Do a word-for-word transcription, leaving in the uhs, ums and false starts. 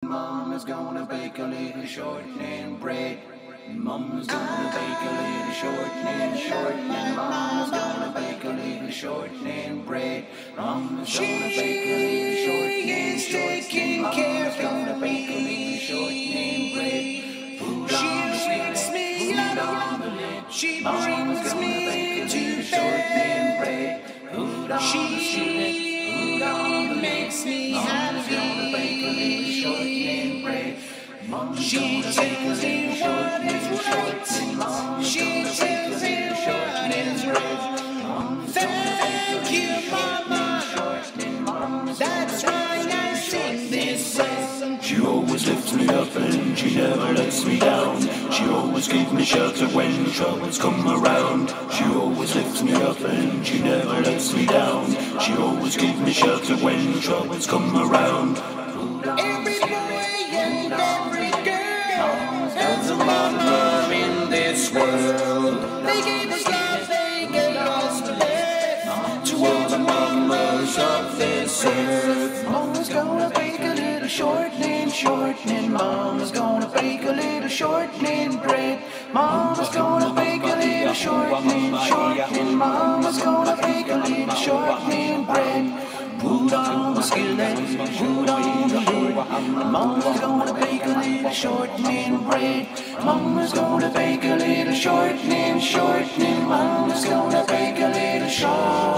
Mama's gonna bake a little shortening bread. Mama's gonna bake a little shortening, shortening. Mama's gonna bake a little shortening bread. Mama's gonna bake a little shortening, shortening. Mama's gonna bake a little shortening bread. Food on the skillet, food on the lid. She brings me to shortening bread. Food on the skillet, food on the lid. Makes me happy. Gonna bake a little shortening bread. She tells me what is right. She tells me what is right. Thank you, Mama. That's why I sing this song. She always lifts me up and she never lets me down. She always gives me shelter when troubles come around. She always lifts me up and she never lets me down. She always gives me shelter when troubles come around. Every boy and every girl has a mama in this world. They gave us love, they gave us life. To all the mamas of this earth. Mama's gonna bake a little shortening, shortening. Mama's gonna bake a little shortening bread. Mama's gonna bake a little shortening, shortening. Mama's gonna bake a little shortening bread. Put on the skillet, put on the lid. Mama's gonna bake a little shortening bread. Mama's gonna bake a little shortening, shortening. Mama's gonna bake a little shortening.